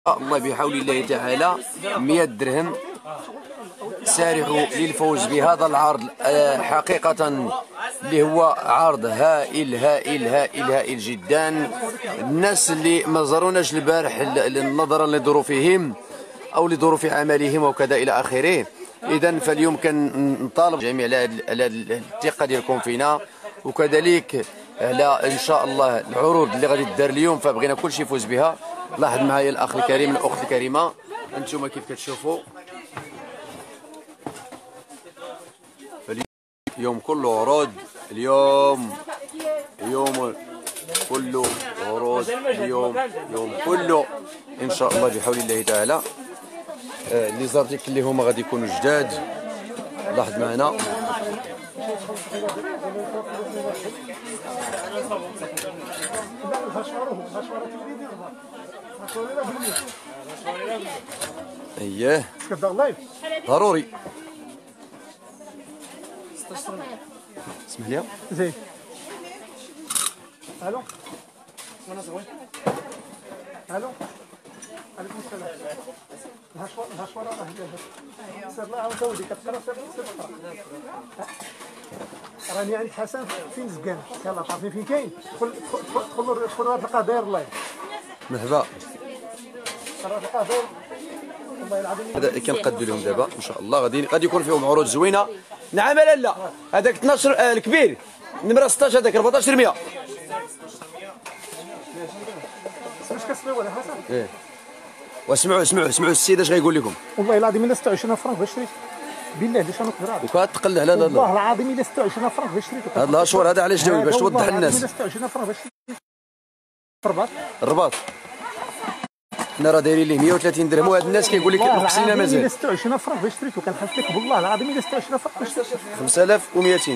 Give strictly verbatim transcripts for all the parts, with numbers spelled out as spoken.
الله بحول الله تعالى مئة درهم سارعوا للفوز بهذا العرض حقيقة اللي هو عرض هائل هائل هائل هائل جدا. الناس اللي ما زاروناش البارح نظرا لظروفهم او لظروف عملهم وكذا الى اخره، اذا فاليوم كنطالب الجميع على الثقه ديالكم فينا، وكذلك على ان شاء الله العروض اللي غادي تدار اليوم، فبغينا كلشي يفوز بها. لاحظ معايا الاخ الكريم الاخت الكريمه، انتم كيف كتشوفوا اليوم كله عروض، اليوم يوم كله عروض، اليوم يوم كله ان شاء الله بحول الله تعالى. آه اللي زارتك اللي هما غادي يكونوا جداد. لاحظ معنا اييه ضروري. اسمح لي زين. الو وانا زوين. الو عليكم السلام. الهشوار الهشوار راه هنا سير لا عاود ودي كتقرا سير سير راني عند حسن فين زكان. يلاه تعرفني فين كاين؟ دخل دخل دخل راه تلقاه داير الله. مرحبا. راه تلقاه داير والله العظيم. هذا اللي كنقدوا لهم دابا ان شاء الله غادي غادي يكون فيهم عروض زوينه. نعم لا لا هذاك اثناش آه الكبير نمره ستطاش هذاك أربعطاش مية. واش كتسمعوا ولا حسن؟ ايه واسمعوا اسمعوا اسمعوا السيد اش غايقول لكم. والله العظيم الا ستة وعشرين فرنك باش شريت. بالله ليش انا نقدر وكا تقل على لا لا والله العظيم الا ستة وعشرين فرنك باش شريت. هذا الاشهر هذا علاش جاوي باش توضح للناس. والله ستة وعشرين فرنك باش شريت. الرباط الرباط حنا راه دايرين ليه مئة وثلاثين درهم، وهاد الناس كيقول لك نقصينا مازال. الا ستة وعشرين فرنك باش شريت وكنحلف لك بالله العظيم الا ستة وعشرين فرنك باش شريت. خمسة آلاف ومئتين.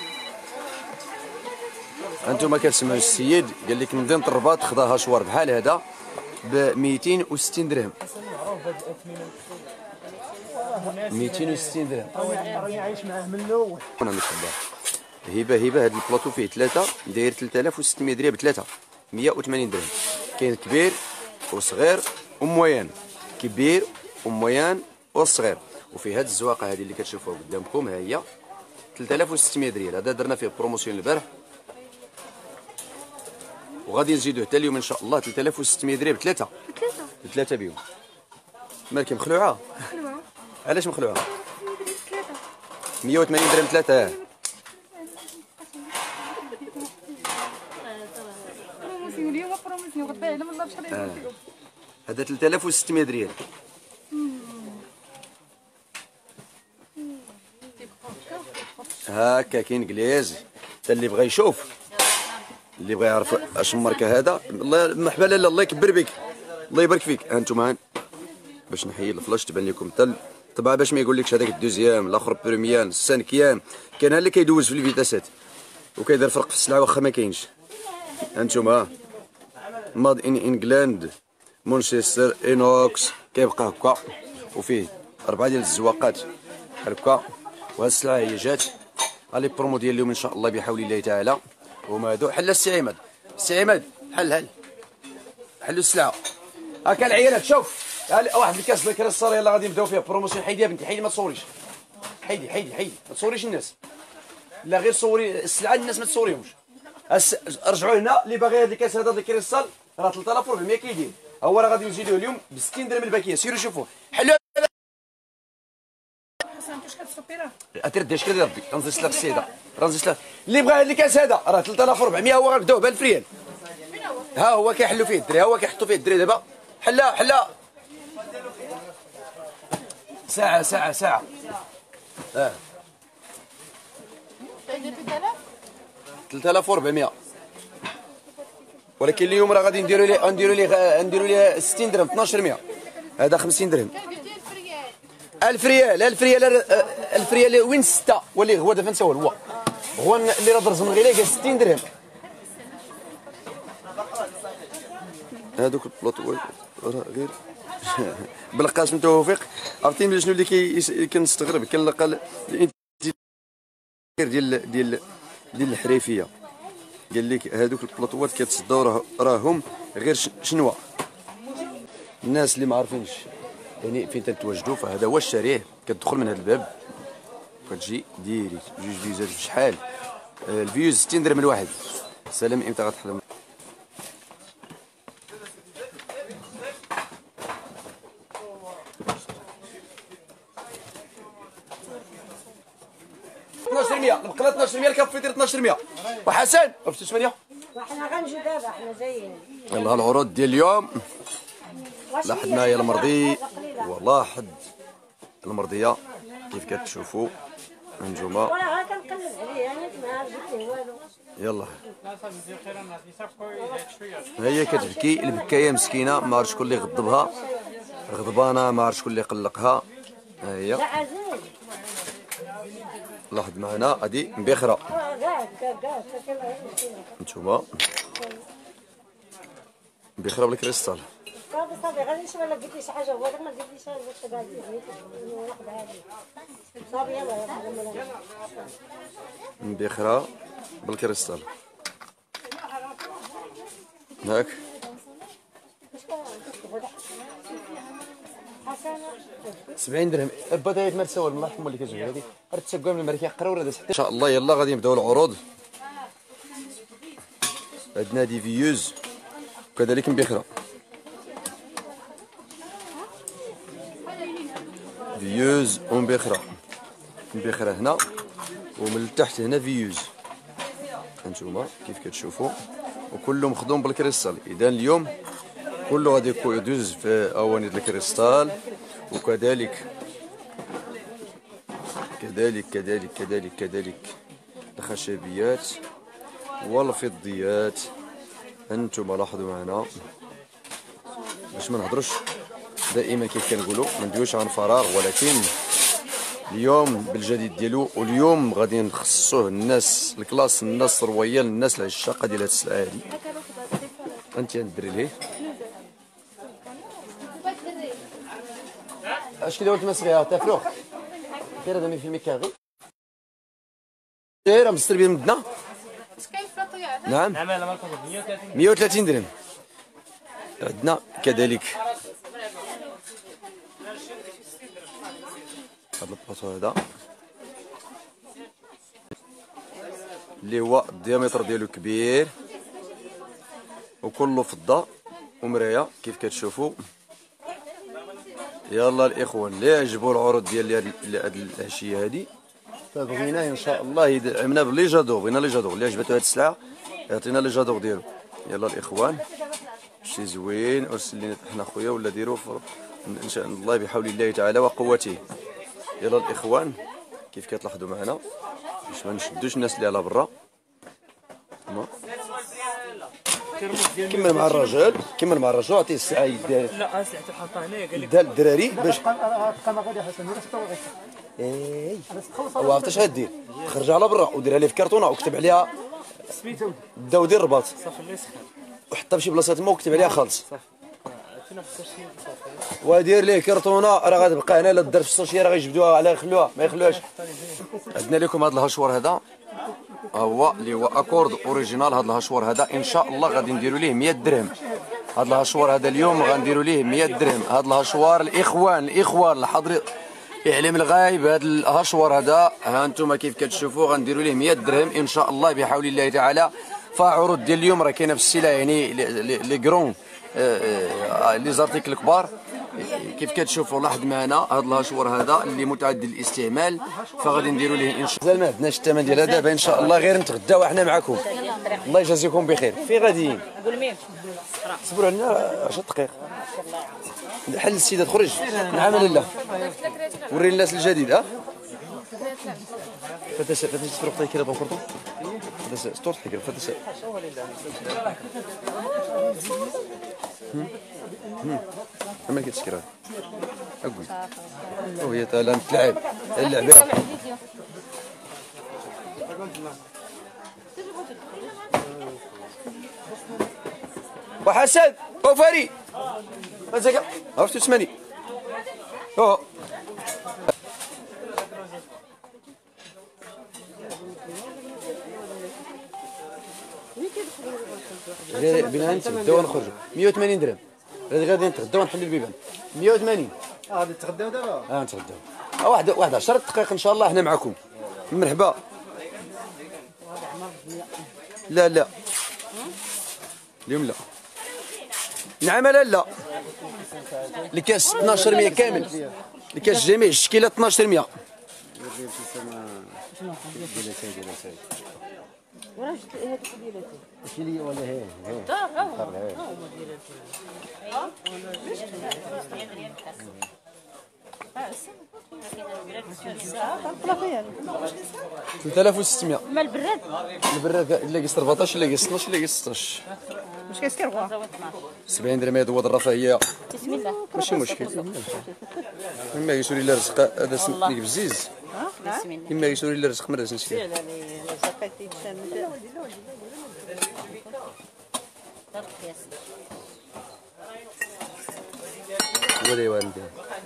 انتم كتسمعوا السيد قال لك مدينه الرباط خداها شوار بحال هذا ب مئتين وستين درهم. مئتين وستين درهم. راني عايش معاه من الاول. انا متخبى هبه هبه هذا البلاطو فيه ثلاثه داير ثلاثة آلاف وستمية درهم بثلاثه مئة وثمانين درهم. كاين كبير وصغير ومويان، كبير ومويان وصغير. وفي هذه الزواقه هذه اللي كتشوفوها قدامكم ها هي ثلاثة آلاف وستمية ريال. هذا درنا فيه بروموسيون البارح وغادي نزيدوه حتى اليوم ان شاء الله ثلاثة آلاف وستمية درهم بثلاثه بثلاثه بثلاثه بيهم. مالك مخلوعه؟ مخلوعه. علاش مخلوعه؟ ثلاثه مئة وثمانين درهم ثلاثه. اليوم بروموسيون غدا على من بشحال آه. هذا ثلاثة آلاف وستمية ريال. هاكا كاين انجليز حتى اللي بغى يشوف اللي بغى يعرف اش الماركه هذا. الله مرحبا لاله الله يكبر بك الله يبارك فيك. هانتوما هان باش نحيي الفلاش تبان لكم حتى طبعا باش ما يقول لكش هذاك الدوزيام الاخر بريميان السانكيام. كاين اللي كيدوز في الفيتاسات وكيدير فرق في السلعه واخا ما كاينش. هانتوما ماد ان انجلاند مانشستر انوكس كيبقى هكا وفيه اربعه ديال الزواقات هكا. وهاد السلعه هي جات غالي برومو ديال اليوم ان شاء الله بحول الله تعالى. هما هادو حل السي عماد السي عماد حل حل حلوا السلعه. هاكا العيالات شوف واحد الكاس ديال الكريستال يلاه غادي نبداو فيها بروموسيون. حيدي يا بنتي حيدي ما تصوريش حيدي حيدي حيدي ما تصوريش الناس لا غير صوري السلعه الناس ما تصوريهمش. رجعوا هنا اللي باغي هاد الكاس هذا ديال الكريستال راه ثلاثة آلاف وأربعمية كيدير. هو راه غادي نزيدوه اليوم ب ستين درهم الباكيه. سيروا شوفوا حلوا اترد اش كدير ربي راه نزيد لك السيده راه نزيد لك اللي بغى هاد الكاس هذا راه ثلاثة آلاف وأربعمية. هو غنبداو ب ألف ريال. ها هو كيحلوا فيه الدري ها هو كيحطوا فيه الدري دابا. حلا حلا ساعه ساعه ساعه اه ثلاثة آلاف وأربعمية. ولكن اليوم راه غادي نديروا ليه نديروا ليه نديروا ليه ستين درهم اثناش مية. هذا خمسين درهم. ألف ريال ألف ريال ألف ريال وين ستة ولي هو دابا نساول هو هو اللي راه درز من غير قال ستين درهم. هذوك البلاطو راه غير بالقاسم توفيق. عرفتي شنو اللي كي كنستغرب كنلقى ديال ديال ديال الحريفيه قال لك هذوك البلاطوات كيتصداو راهم غير شنوا الناس اللي ما عارفينش يعني فين تتواجدوا، فهذا هو الشارع، كتدخل من هذا الباب كتجي ديريكت بجوج فيوزات بشحال. آه، الفيوز ستين درهم الواحد. سلام امتى غتحلم؟ اثناش مية البقره، اثناش مية الكافي دير اثناش مية. وحسن واش ثمانية؟ وحنا غنجيو دابا حنا جايين. يلاه العروض ديال اليوم. لاحظ معايا المرضي والله حد المرضيه كيف كتشوفوا انتوما. وراه كنقلب عليه انا ما عرفت والو. يلا هي كتبكي البكايه مسكينه، ما عرف شكون اللي غضبها، غضبانه ما عرف شكون اللي قلقها. ها هي لا عزيز لاحظ معنا هادي مبخره. كاع كاع كاع انتوما مبخره بالكريستال. صافي صافي غادي نشوف الا قلت لي شي حاجه هو هذاك ما قلتليش واش غادي ناخذ هذه صافي يلاه يلاه مبخره بالكريستال هاك. سبعين درهم بدا ما تساوى الله يرحم اللي كتجي هذه راه تسقى من المركي قرا ان شاء الله. يلا غادي نبداو العروض. عندنا دي فيوز وكذلك مبخره، فيوز ومبخره، مبخره هنا ومن التحت هنا فيوز. هانتوما كيف كتشوفوا وكله مخدوم بالكريستال. اذا اليوم كله غادي يدوز في اواني الكريستال، وكذلك كذلك كذلك كذلك كذلك الخشبيات والفضيات. انتم لاحظوا معنا باش ما نهضروش دائما كيف كنقولوا ما ندويوش عن فراغ، ولكن اليوم بالجديد ديالو. واليوم غادي نخصصوه الناس الكلاس، الناس الرويال، الناس العشاقه ديال هاد السلعه هادي. انت ندري ليه اش كي قلت مسريها تفروخ دايره دمي في الميكاغي دايره مستر بين مدنا. نعم مية وثلاثين درهم. عندنا كذلك هذا البلاطو هذا اللي هو الديامتر ديالو كبير وكله فضه ومرايه كيف كتشوفوا. يلا الاخوان اللي عجبوا العروض ديال هاد العشيه هادي فبغينا ان شاء الله يدعمنا بلي جادور، بغينا لي جادور. اللي عجبته هاد السلعه يعطينا لي جادور ديالو. يلا الاخوان شي زوين ارسل لنا حنا خويا ولا ديروا ان شاء الله بحول الله تعالى وقوته. يلا الاخوان كيف كتلاحظوا معنا باش ما نشدوش الناس اللي على برا. كمل مع الرجل كمل مع الرجل عطيه الساعه يديها. لا ساعته حطها هنايا قال لك دال الدراري باش بقى ما غادي حسن اي هو عرفت اش غدير، خرج على برا وديرها ليه في كرتونه وكتب عليها سميتو داودي الرباط صافي الله يسخن وحطها بشي بلاصه تما وكتب عليها خالص. صافي عرفتينا في السوشيال صافي ودير ليه كرتونه راه غتبقى هنا. لا دار في السوشيال راه غيجبدوها على يخلوها ما يخلوهاش. عندنا لكم هذا الهشوار هذا هو اللي هو اكورد اوريجينال. هذا الهشوار هذا ان شاء الله غادي نديروا ليه مية درهم. هذا الهشوار هذا اليوم غنديروا ليه مية درهم. هذا الهشوار الاخوان الاخوان الحاضرين اعلام الغايب، هذا الهشوار هذا ها انتم كيف كتشوفوا غنديروا ليه مية درهم ان شاء الله بحول الله تعالى. فعروض ديال اليوم راه كاينه في السلع يعني لي كرون لي زارتيكل كبار كيف كتشوفوا. لاحظ معنا هذا الهشوار هذا اللي متعدد الاستعمال فغادي نديروا ليه ان شاء الله. ما عندناش الثمن ديالها دابا ان شاء الله، غير نتغداو احنا معكم. الله يجازيكم بخير. فين غاديين؟ قول مين صبروا علينا عشرة دقائق. حل السيده تخرج نعم لا وري الناس الجديد. ها فتاش فتاش تروح تاكل هذا الكرتون فتاش ستور حكر فتاش ما كتشكر اقول وهي تالا تلعب اللعبه. وحسن وفري مازال عرفتوا تسمعني اوه بنا انت بداو نخرجوا مية وثمانين درهم. غادي غادي نتغداو ونحلوا البيبان مية وثمانين. اه غادي تغداو دابا. اه نتغداو آه واحد واحد عشرة دقائق ان شاء الله احنا معكم. مرحبا. لا لا اليوم لا. نعم لا لا. الكاس اثناش مية كامل. الكاس جميع الشكيلات اثناش مية. واش هذيك ديالاتي شيلي ولا هي هي ثلاثة آلاف وستمية. ما البراد البراد الا قيس أربعطاش الا قيس اثناش الا قيس ستطاش. واش كيسكر هو سبعين درهم هذا هو الرفاهيه. بسم الله ماشي مشكل. اما يسوري لي الرزق هذا سميك بزيز. بسم الله اما يسوري لي الرزق مرة نسير. ولا والدي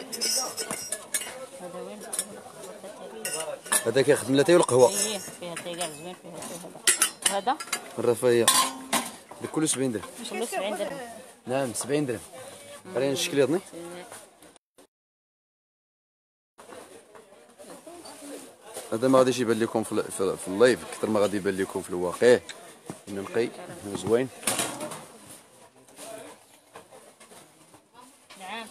هذا كيخدم لاتاي والقهوه. ايه فيها تيقال زوين فيها هذا الرفاهيه بكل سبعين درهم. كله سبعين درهم. نعم سبعين درهم. راني الشكل يضني. هذا ما غاديش يبان لكم في, في, في اللايف اكثر ما غادي يبان لكم في الواقع. انه نقي زوين. نعم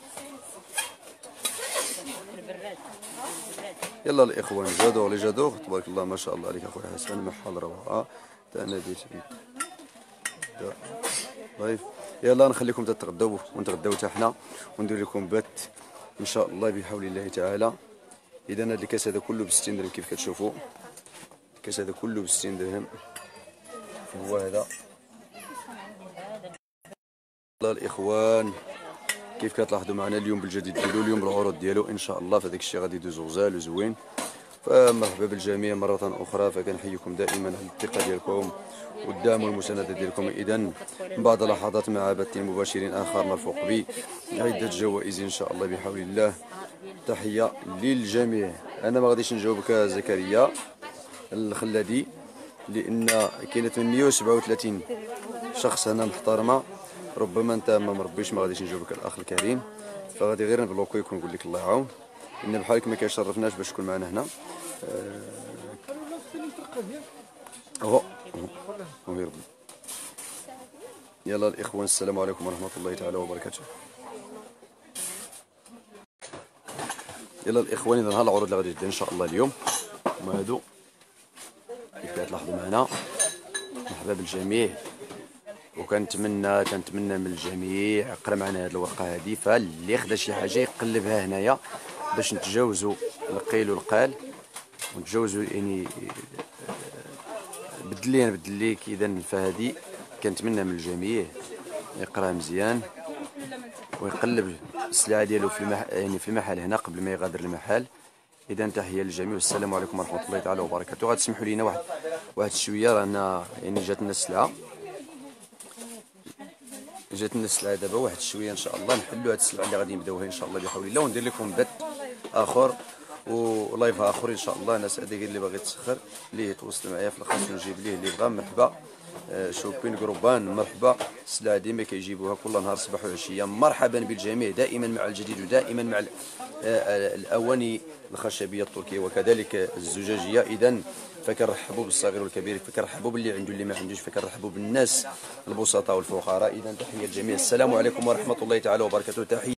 البراد يلا الاخوان جادور لي جادور تبارك الله ما شاء الله عليك اخويا حسن محل روعه تاع نادي طيب يلا نخليكم تتغداو ونتغداو حتى حنا وندير لكم بث ان شاء الله بحول الله تعالى. اذا هذا الكاس هذا كله ب ستين درهم كيف كتشوفوا. الكاس هذا كله ب ستين درهم هو هذا. الله الاخوان كيف كتلاحظوا معنا اليوم بالجديد ديالو اليوم العروض ديالو ان شاء الله فهذاك الشيء غادي يدوز غزال وزوين. فمرحبا بالجميع مرة أخرى. فكنحييكم دائما على الثقة ديالكم والدعم والمساندة ديالكم. إذا بعد لحظات مع بث مباشر آخر مرفوق به عدة جوائز إن شاء الله بحول الله. تحية للجميع. أنا ما غاديش نجاوبك زكريا الخلادي لأن كاينة ثمانمية وسبعة وثلاثين شخص هنا محترمة. ربما أنت ما مربيش ما غاديش نجاوبك الأخ الكريم. فغادي غير نبلوكيك ونقول لك الله يعاون. إن بحالك ما كيشرفناش باش تكون معنا هنا. اهو اهو يرضي. يلا الاخوان السلام عليكم ورحمه الله تعالى وبركاته. يلا الاخوان اذا ها العروض اللي غادي تبدا ان شاء الله اليوم هما هادو كيف كتلاحظوا معنا. مرحبا بالجميع وكنتمنى كنتمنى من الجميع يقرا معنا هذه الورقه هذه. فاللي خدا شي حاجه يقلبها هنايا باش نتجاوزوا القيل والقال ونتجاوزوا يعني بدل لي نبدل ليك. اذا فهذه كنتمنى من الجميع يقراها مزيان ويقلب السلعه ديالو في المح... يعني في المحل هنا قبل ما يغادر المحل. اذا تحيه للجميع والسلام عليكم ورحمه الله تعالى وبركاته. غتسمحوا لينا واحد واحد شويه رانا يعني جاتنا السلعه جاتنا السلعه دابا واحد شويه ان شاء الله نحلوا هاد السلعه اللي غادي نبداوها ان شاء الله بحول الله وندير لكم بث اخر ولايف اخر ان شاء الله. ناس هذيك اللي باغي تسخر اللي يتواصل معايا في الخاص ونجيب ليه اللي بغى. مرحبا شوبين جروبان مرحبا. السلعه ديما كيجيبوها كل نهار صباح وعشيه. مرحبا بالجميع دائما مع الجديد ودائما مع الاواني الخشبيه التركيه وكذلك الزجاجيه. اذا فكنرحبوا بالصغير والكبير فكنرحبوا باللي عنده اللي ما عندوش فكنرحبوا بالناس البسطاء والفقراء. اذا تحيه الجميع السلام عليكم ورحمه الله تعالى وبركاته. تحيه